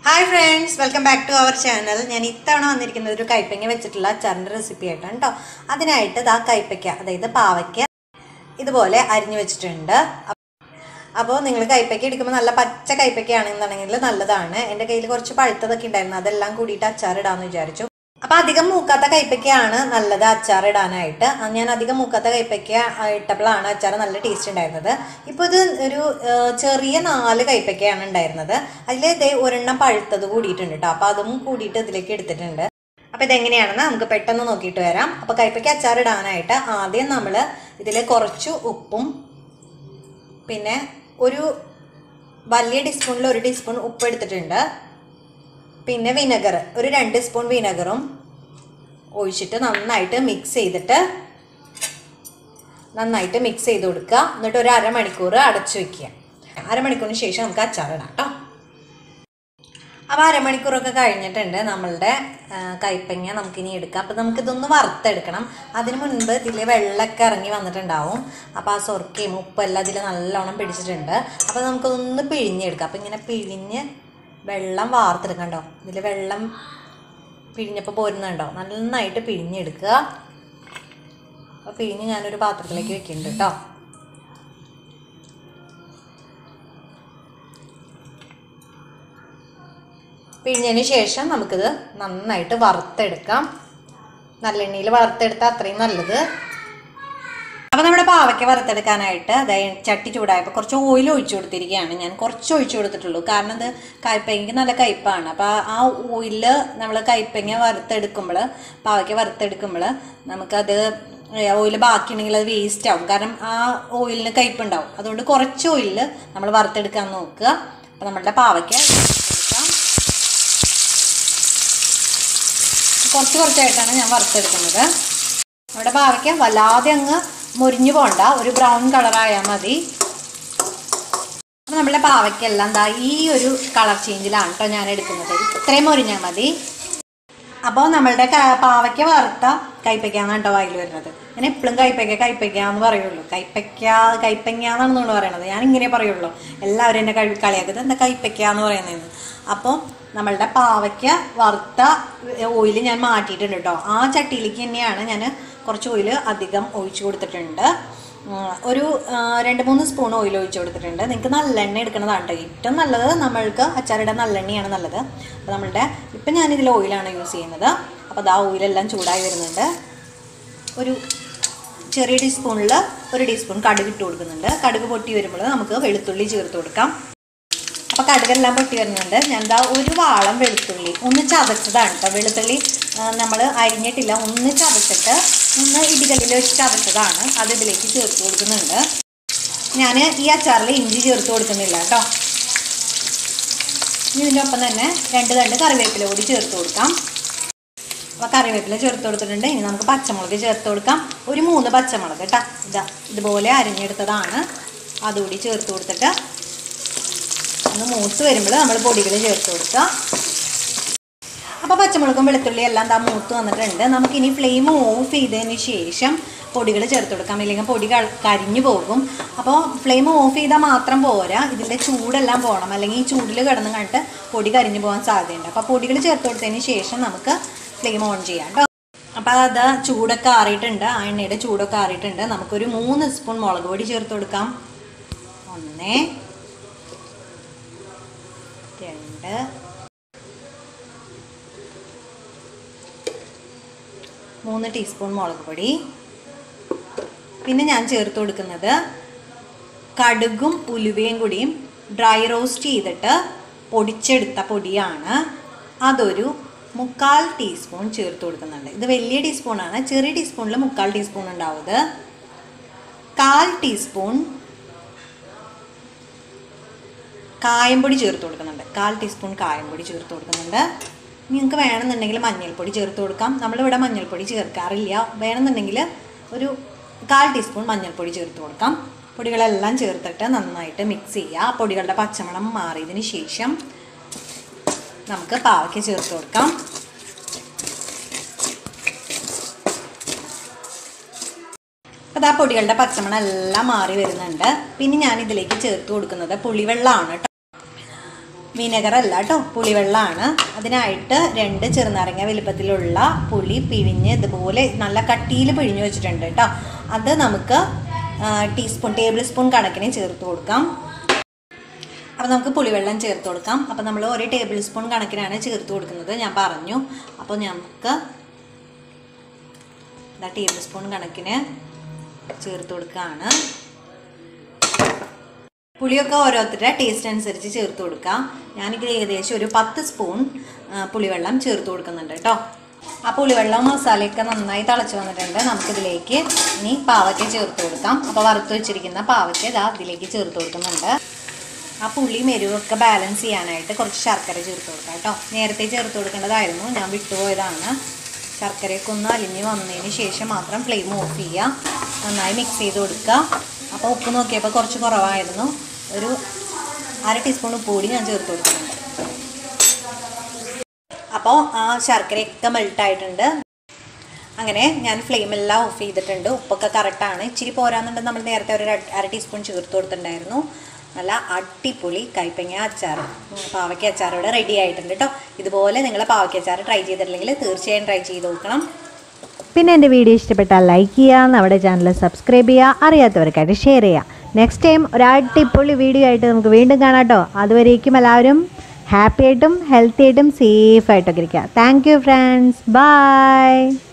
Hi friends, welcome back to our channel. ഞാൻ ഇത്തവണ വന്നിരിക്കുന്നത് ഒരു കൈപ്പങ്ങ വെച്ചിട്ടുള്ള അച്ചാറിന്റെ റെസിപ്പി ആയിട്ടാണ് ട്ടോ. അതിനായിട്ട് ദാ കൈപ്പയ്ക്ക അതായത് പാവയ്ക്ക ഇതുപോലെ അരിഞ്ഞു വെച്ചിട്ടുണ്ട്. അപ്പോൾ നിങ്ങൾ കൈപ്പയ്ക്ക എടുക്കുമ്പോൾ നല്ല പച്ച കൈപ്പയ്ക്കയാണെന്നുണ്ടെങ്കിൽ നല്ലതാണ്. എൻ്റെ കയ്യിൽ കുറച്ച് പഴുത്തതൊക്കെ ഉണ്ടായിരുന്നു. അതെല്ലാം കൂടിയിട്ട് അച്ചാർ ഇടാമെന്ന് വിചാരിച്ചു. അപ്പോൾ അധികം മൂക്കാത്ത കൈപ്പയ്ക്കയാണ് നല്ലത് അച്ചാർ ഇടാനായിട്ട്. ഞാൻ അധികം മൂക്കാത്ത കൈപ്പയ്ക്ക ഇട്ടപ്പോഴാണ് അച്ചാർ നല്ല ടേസ്റ്റ് ഉണ്ടായിരുന്നത്. ഇപ്പോൾ ഇത് ഒരു ചെറിയ 4 കൈപ്പയ്ക്കയാണ് ഉണ്ടായിരുന്നത്. അതിൽ ഒരെണ്ണം പഴുത്തത് കൂടിയിട്ടുണ്ട് കേട്ടോ. അപ്പോൾ അതും കൂടിയിട്ട് ഇതിലേക്ക് എടുത്തിട്ടുണ്ട്. അപ്പോൾ ഇതെങ്ങനെയാണെന്ന് നമുക്ക് പെട്ടെന്ന് നോക്കിയിട്ട് വരാം. അപ്പോൾ കൈപ്പയ്ക്ക അച്ചാർ ഇടാനായിട്ട് ആദ്യം നമ്മൾ ഇതിൽ കുറച്ച് ഉപ്പും പിന്നെ ഒരു വലിയ ടീസ്പൂണിൽ 1 ടീസ്പൂൺ ഉപ്പ് എടുത്തിട്ടുണ്ട്. പിന്നെ വിനെഗർ ഒരു 2 സ്പൂൺ വിനെഗറും ഒഴിച്ചിട്ട് നന്നായിട്ട് മിക്സ് ചെയ്ത് കൊടുക്കുക. എന്നിട്ട് ഒരു അരമണിക്കൂർ അടച്ചു വയ്ക്കുക. അരമണിക്കൂറിന് ശേഷം നമുക്ക് അച്ചാർ ഇടാം കേട്ടോ. അപ്പോൾ അരമണിക്കൂറൊക്കെ കഴിഞ്ഞിട്ടുണ്ട്. നമ്മളുടെ കൈപ്പങ്ങ നമുക്കിനി എടുക്കാം. അപ്പോൾ നമുക്കിതൊന്ന് വറുത്തെടുക്കണം. അതിന് മുൻപ് ഇതിൽ വെള്ളമൊക്കെ ഇറങ്ങി വന്നിട്ടുണ്ടാവും. അപ്പോൾ ആ സൊർക്കയും ഉപ്പെല്ലാം ഇതിൽ നല്ലോണം പിടിച്ചിട്ടുണ്ട്. അപ്പോൾ നമുക്കൊന്ന് പിഴിഞ്ഞെടുക്കാം. അപ്പോൾ ഇങ്ങനെ പിഴിഞ്ഞ് വെള്ളം വാർത്തെടുക്കണ്ടോ. ഇതിൽ വെള്ളം പിഴിഞ്ഞപ്പോൾ പോരുന്നുണ്ടോ. നന്നായിട്ട് പിഴിഞ്ഞെടുക്കുക. അപ്പോൾ പിഴിഞ്ഞ് ഞാനൊരു പാത്രത്തിലേക്ക് വെക്കുന്നുണ്ട് കേട്ടോ. പിഴിഞ്ഞതിന് ശേഷം നമുക്കിത് നന്നായിട്ട് വറുത്തെടുക്കാം. നല്ലെണ്ണയിൽ വറുത്തെടുത്താൽ അത്രയും നല്ലത്. അപ്പോൾ നമ്മുടെ പാവയ്ക്ക വറുത്തെടുക്കാനായിട്ട് അതായത് ചട്ടി ചൂടായപ്പോൾ കുറച്ച് ഓയിൽ ഒഴിച്ചു കൊടുത്തിരിക്കുകയാണ്. ഞാൻ കുറച്ച് ഒഴിച്ചു കൊടുത്തിട്ടുള്ളൂ. കാരണം ഇത് കയ്പ്പയ്ക്ക് നല്ല കയ്പ്പാണ്. അപ്പോൾ ആ ഓയിലിൽ നമ്മൾ കയ്പ്പങ്ങ വറുത്തെടുക്കുമ്പോൾ പാവയ്ക്ക വറുത്തെടുക്കുമ്പോൾ നമുക്കത് ഓയിൽ ബാക്കിയുണ്ടെങ്കിൽ അത് വേസ്റ്റ് ആവും. കാരണം ആ ഓയിലിന് കയ്പ്പുണ്ടാവും. അതുകൊണ്ട് കുറച്ച് ഓയിലിൽ നമ്മൾ വറുത്തെടുക്കാൻ നോക്കുക. അപ്പോൾ നമ്മളുടെ പാവയ്ക്ക എടുക്കാം. കുറച്ചായിട്ടാണ് ഞാൻ വറുത്തെടുക്കുന്നത്. നമ്മുടെ പാവയ്ക്ക വല്ലാതെ അങ്ങ് മുരിഞ്ഞു പോണ്ട, ഒരു ബ്രൗൺ കളറായാൽ മതി. അപ്പോൾ നമ്മളുടെ പാവയ്ക്കെല്ലാം ദാ ഈ ഒരു കളർ ചേഞ്ചിലാണ് കേട്ടോ ഞാൻ എടുക്കുന്നത്. ഇത്രയും മുരിഞ്ഞാൽ മതി. അപ്പോൾ നമ്മളുടെ പാവയ്ക്ക വറുത്ത കൈപ്പയ്ക്കാന്നാണ് കേട്ടോ വായിൽ വരുന്നത്. ഞാൻ എപ്പോഴും കൈപ്പയ്ക്ക എന്ന് പറയുള്ളൂ. കൈപ്പങ്ങ എന്നാണ് നമ്മൾ പറയണത്. ഞാൻ ഇങ്ങനെ പറയുള്ളൂ. എല്ലാവരും എന്നെ കളിയാക്കുന്നത് എന്താ കൈപ്പയ്ക്ക എന്ന് പറയുന്നതെന്ന്. അപ്പോൾ നമ്മളുടെ പാവയ്ക്ക വറുത്ത ഓയിൽ ഞാൻ മാറ്റിയിട്ടുണ്ട് കേട്ടോ. ആ ചട്ടിയിലേക്ക് തന്നെയാണ് ഞാൻ കുറച്ച് ഓയിൽ അധികം ഒഴിച്ചു കൊടുത്തിട്ടുണ്ട്. ഒരു 2-3 സ്പൂൺ ഓയിൽ ഒഴിച്ചു കൊടുത്തിട്ടുണ്ട്. നിങ്ങൾക്ക് നല്ലെണ്ണ എടുക്കുന്നതാണ് കേട്ടോ ഏറ്റവും നല്ലത്. നമ്മൾക്ക് അച്ചാറിടാൻ നല്ലെണ്ണയാണ് നല്ലത്. അപ്പോൾ നമ്മളുടെ ഇപ്പം ഞാനിതിൽ ഓയിലാണ് യൂസ് ചെയ്യുന്നത്. അപ്പോൾ അത് ആ ഓയിലെല്ലാം ചൂടായി വരുന്നുണ്ട്. ഒരു ചെറിയ ടീസ്പൂണിൽ 1 ടീസ്പൂൺ കടുക് ഇട്ട് കൊടുക്കുന്നുണ്ട്. കടുക് പൊട്ടി വരുമ്പോൾ നമുക്ക് വെളുത്തുള്ളി ചേർത്ത് കൊടുക്കാം. അപ്പോൾ കടുകെല്ലാം പൊട്ടി വരുന്നുണ്ട്. ഞാൻ എന്താ ഒരു വാളം വെളുത്തുള്ളി ഒന്ന് ചതച്ചതാണ് കേട്ടോ. വെളുത്തുള്ളി നമ്മൾ അരിഞ്ഞിട്ടില്ല, ഒന്ന് ചതച്ചിട്ട് ഒന്ന് ഇടികല്ലിൽ വെച്ച് ചതച്ചതാണ്. അത് ഇതിലേക്ക് ചേർത്ത് കൊടുക്കുന്നുണ്ട്. ഞാൻ ഈ അച്ചാറിൽ ഇഞ്ചി ചേർത്ത് കൊടുക്കുന്നില്ല കേട്ടോ. ഇതിൻ്റെ ഒപ്പം തന്നെ 2 തണ്ട് കറിവേപ്പില കൂടി ചേർത്ത് കൊടുക്കാം. അപ്പോൾ കറിവേപ്പില ചേർത്ത് കൊടുത്തിട്ടുണ്ട്. ഇനി നമുക്ക് പച്ചമുളക് ചേർത്ത് കൊടുക്കാം. ഒരു 3 പച്ചമുളക് കേട്ടോ. ഇതുപോലെ അരിഞ്ഞെടുത്തതാണ്. അതുകൂടി ചേർത്ത് കൊടുത്തിട്ട് ഒന്ന് മൂത്ത് വരുമ്പോൾ നമ്മൾ പൊടികൾ ചേർത്ത് കൊടുക്കുക. അപ്പോൾ പച്ചമുളകും വെളുത്തുള്ളിയും എല്ലാം മൂത്ത് വന്നിട്ടുണ്ട്. നമുക്കിനി ഫ്ലെയിം ഓഫ് ചെയ്തതിന് ശേഷം പൊടികൾ ചേർത്ത് കൊടുക്കാം. ഇല്ലെങ്കിൽ പൊടി കരിഞ്ഞു പോകും. അപ്പോൾ ഫ്ലെയിം ഓഫ് ചെയ്താൽ മാത്രം പോരാ, ഇതിൻ്റെ ചൂടെല്ലാം പോകണം. അല്ലെങ്കിൽ ഈ ചൂടിൽ കിടന്ന് കണ്ടിട്ട് പൊടി കരിഞ്ഞു പോകാൻ സാധ്യതയുണ്ട്. അപ്പോൾ പൊടികൾ ചേർത്ത് കൊടുത്തതിന് ശേഷം നമുക്ക് ഫ്ലെയിം ഓൺ ചെയ്യാം കേട്ടോ. അപ്പോൾ അത് ചൂടൊക്കെ ആറിയിട്ടുണ്ട്. ആ എണ്ണയുടെ ചൂടൊക്കെ ആറിയിട്ടുണ്ട്. നമുക്കൊരു 3 സ്പൂൺ മുളക് പൊടി ചേർത്ത് കൊടുക്കാം. 1 2 3 ടീസ്പൂൺ മുളക് പൊടി. പിന്നെ ഞാൻ ചേർത്ത് കൊടുക്കുന്നത് കടുകും ഉലുവയും കൂടിയും ഡ്രൈ റോസ്റ്റ് ചെയ്തിട്ട് പൊടിച്ചെടുത്ത പൊടിയാണ്. അതൊരു 1/4 ടീസ്പൂൺ ചേർത്ത് കൊടുക്കുന്നുണ്ട്. ഇത് വലിയ ടീസ്പൂണാണ്. ചെറിയ ടീസ്പൂണിൽ 1/4 ടീസ്പൂൺ ഉണ്ടാവുന്നത്. 1/4 ടീസ്പൂൺ കായംപൊടി ചേർത്ത് കൊടുക്കുന്നുണ്ട്. 1/4 ടീസ്പൂൺ കായംപൊടി ചേർത്ത് കൊടുക്കുന്നുണ്ട്. നിങ്ങൾക്ക് വേണമെന്നുണ്ടെങ്കിൽ മഞ്ഞൾപ്പൊടി ചേർത്ത് കൊടുക്കാം. നമ്മളിവിടെ മഞ്ഞൾപ്പൊടി ചേർക്കാറില്ല. വേണമെന്നുണ്ടെങ്കിൽ ഒരു 1/4 ടീസ്പൂൺ മഞ്ഞൾപ്പൊടി ചേർത്ത് കൊടുക്കാം. പൊടികളെല്ലാം ചേർത്തിട്ട് നന്നായിട്ട് മിക്സ് ചെയ്യുക. പൊടികളുടെ പച്ചമണം മാറിയതിന് ശേഷം നമുക്ക് പാവയ്ക്ക ചേർത്ത് കൊടുക്കാം. അപ്പോൾ ആ പൊടികളുടെ പച്ചമണം എല്ലാം മാറി വരുന്നുണ്ട്. പിന്നെ ഞാൻ ഇതിലേക്ക് ചേർത്ത് കൊടുക്കുന്നത് പുളിവെള്ളമാണ് കേട്ടോ. വിനെഗർ അല്ല കേട്ടോ, പുളിവെള്ളമാണ്. അതിനായിട്ട് 2 ചെറുനാരങ്ങ വലുപ്പത്തിലുള്ള പുളി പിഴിഞ്ഞ് ഇതുപോലെ നല്ല കട്ടിയിൽ പിഴിഞ്ഞ് വെച്ചിട്ടുണ്ട് കേട്ടോ. അത് നമുക്ക് ടേബിൾ സ്പൂൺ കണക്കിന് ചേർത്ത് കൊടുക്കാം. അപ്പോൾ നമുക്ക് പുളിവെള്ളം ചേർത്ത് കൊടുക്കാം. അപ്പോൾ നമ്മൾ 1 ടേബിൾ സ്പൂൺ കണക്കിനാണ് ചേർത്ത് കൊടുക്കുന്നത്, ഞാൻ പറഞ്ഞു. അപ്പോൾ നമുക്ക് ടേബിൾ സ്പൂൺ കണക്കിന് ചേർത്ത് കൊടുക്കുകയാണ്. പുളിയൊക്കെ ഓരോരുത്തരുടെ ടേസ്റ്റ് അനുസരിച്ച് ചേർത്ത് കൊടുക്കാം. ഞാനിത് ഏകദേശം ഒരു 10 സ്പൂൺ പുളിവെള്ളം ചേർത്ത് കൊടുക്കുന്നുണ്ട് കേട്ടോ. ആ പുളിവെള്ളം മസാലയൊക്കെ നന്നായി തിളച്ച് വന്നിട്ടുണ്ട്. നമുക്കിതിലേക്ക് ഇനി പാവയ്ക്ക ചേർത്ത് കൊടുക്കാം. അപ്പോൾ വറുത്ത് വെച്ചിരിക്കുന്ന പാവയ്ക്ക ഇതാ ഇതിലേക്ക് ചേർത്ത് കൊടുക്കുന്നുണ്ട്. ആ പുളിയും എരിവൊക്കെ ബാലൻസ് ചെയ്യാനായിട്ട് കുറച്ച് ശർക്കര ചേർത്ത് കൊടുക്കാം കേട്ടോ. നേരത്തെ ചേർത്ത് കൊടുക്കേണ്ടതായിരുന്നു, ഞാൻ വിട്ടുപോയതാണ്. ശർക്കരയൊക്കെ ഒന്ന് അലിഞ്ഞ് വന്നതിന് ശേഷം മാത്രം ഫ്ലെയിം ഓഫ് ചെയ്യുക. നന്നായി മിക്സ് ചെയ്ത് കൊടുക്കുക. അപ്പോൾ ഉപ്പ് നോക്കിയപ്പോൾ കുറച്ച് കുറവായിരുന്നു. ഒരു 1/2 ടീസ്പൂൺ ഉപ്പ് കൂടി ഞാൻ ചേർത്ത് കൊടുക്കുന്നുണ്ട്. അപ്പോൾ ആ ശർക്കരയൊക്കെ മെൽട്ടായിട്ടുണ്ട്. അങ്ങനെ ഞാൻ ഫ്ലെയിമെല്ലാം ഓഫ് ചെയ്തിട്ടുണ്ട്. ഉപ്പൊക്കെ കറക്റ്റാണ്. ഇച്ചിരി പോരാന്നുണ്ടെങ്കിൽ നമ്മൾ നേരത്തെ ഒരു 1/2 ടീസ്പൂൺ ചേർത്ത് കൊടുത്തിട്ടുണ്ടായിരുന്നു. നല്ല അടിപൊളി കൈപ്പങ്ങ അച്ചാർ, പാവയ്ക്ക അച്ചാർ ഇവിടെ റെഡി ആയിട്ടുണ്ട് കേട്ടോ. ഇതുപോലെ നിങ്ങൾ പാവയ്ക്ക അച്ചാർ ട്രൈ ചെയ്തിട്ടില്ലെങ്കിൽ തീർച്ചയായും ട്രൈ ചെയ്ത് നോക്കണം. പിന്നെ എൻ്റെ വീഡിയോ ഇഷ്ടപ്പെട്ടാൽ ലൈക്ക് ചെയ്യുക, നമ്മുടെ ചാനൽ സബ്സ്ക്രൈബ് ചെയ്യുക, അറിയാത്തവർക്കായിട്ട് ഷെയർ ചെയ്യുക. നെക്സ്റ്റ് ടൈം ഒരു അടിപൊളി വീഡിയോ ആയിട്ട് നമുക്ക് വീണ്ടും കാണാം കേട്ടോ. അതുവരേക്കും എല്ലാവരും ഹാപ്പി ആയിട്ടും ഹെൽത്തി ആയിട്ടും സേഫ് ആയിട്ടൊക്കെ ഇരിക്കുക. Thank you friends, by.